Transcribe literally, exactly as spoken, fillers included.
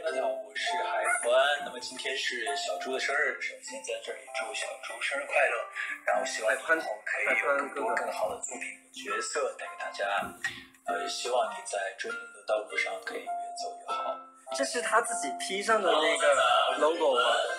大家好，我是海关。那么今天是小猪的生日，首先在这里祝小猪生日快乐，然后希望以后可以有更多更好的作品和角色带给大家。呃，也希望你在追梦的道路上可以越走越好。 这是他自己 P 上的那个 logo 吗？